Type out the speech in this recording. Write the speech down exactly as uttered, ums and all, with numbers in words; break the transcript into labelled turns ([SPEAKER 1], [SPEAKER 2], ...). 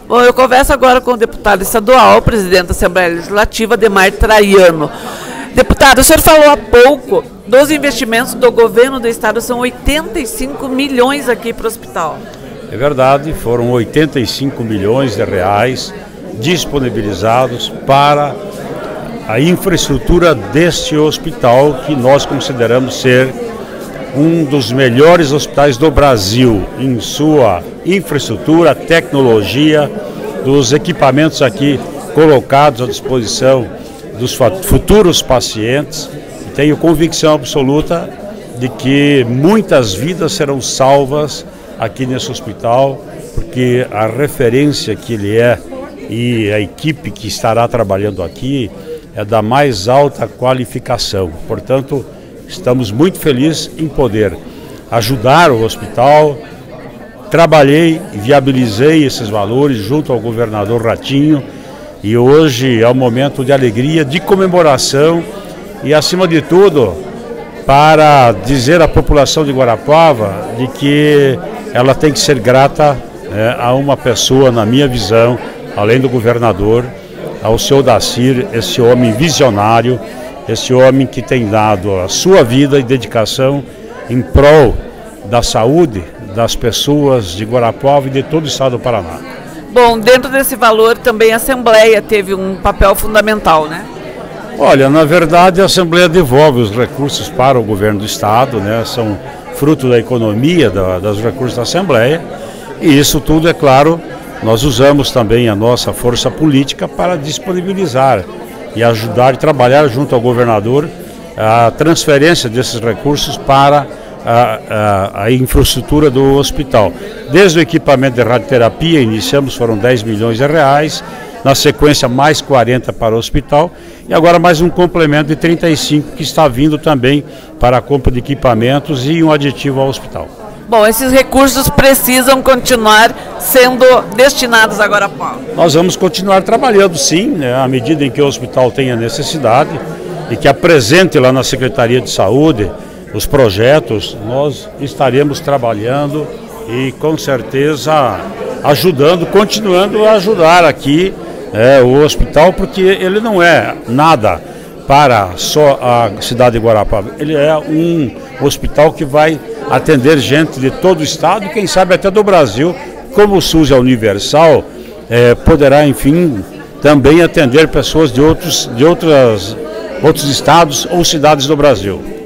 [SPEAKER 1] Bom, eu converso agora com o deputado estadual, presidente da Assembleia Legislativa, Ademar Traiano. Deputado, o senhor falou há pouco dos investimentos do governo do estado, são oitenta e cinco milhões aqui para o hospital.
[SPEAKER 2] É verdade, foram oitenta e cinco milhões de reais disponibilizados para a infraestrutura deste hospital, que nós consideramos ser um dos melhores hospitais do Brasil em sua infraestrutura, tecnologia, dos equipamentos aqui colocados à disposição dos futuros pacientes. E tenho convicção absoluta de que muitas vidas serão salvas aqui nesse hospital, porque a referência que ele é e a equipe que estará trabalhando aqui é da mais alta qualificação. Portanto, estamos muito felizes em poder ajudar o hospital. Trabalhei e viabilizei esses valores junto ao governador Ratinho, e hoje é um momento de alegria, de comemoração e, acima de tudo, para dizer à população de Guarapuava de que ela tem que ser grata é, a uma pessoa, na minha visão, além do governador, ao seu Dacir, esse homem visionário, esse homem que tem dado a sua vida e dedicação em prol da saúde das pessoas de Guarapuava e de todo o estado do Paraná.
[SPEAKER 1] Bom, dentro desse valor também a Assembleia teve um papel fundamental, né?
[SPEAKER 2] Olha, na verdade a Assembleia devolve os recursos para o governo do estado, né? São fruto da economia da, dos recursos da Assembleia, e isso tudo, é claro, nós usamos também a nossa força política para disponibilizar e ajudar e trabalhar junto ao governador a transferência desses recursos para a, a, a infraestrutura do hospital. Desde o equipamento de radioterapia, iniciamos, foram dez milhões de reais, na sequência mais quarenta para o hospital, e agora mais um complemento de trinta e cinco que está vindo também para a compra de equipamentos e um aditivo ao hospital.
[SPEAKER 1] Bom, esses recursos precisam continuar sendo destinados a Guarapuava.
[SPEAKER 2] Nós vamos continuar trabalhando, sim, né, à medida em que o hospital tenha necessidade e que apresente lá na Secretaria de Saúde os projetos, nós estaremos trabalhando e com certeza ajudando, continuando a ajudar aqui é, o hospital, porque ele não é nada para só a cidade de Guarapuava, ele é um hospital que vai atender gente de todo o estado, quem sabe até do Brasil, como o SUS é universal, é, poderá, enfim, também atender pessoas de outros, de outras, outros estados ou cidades do Brasil.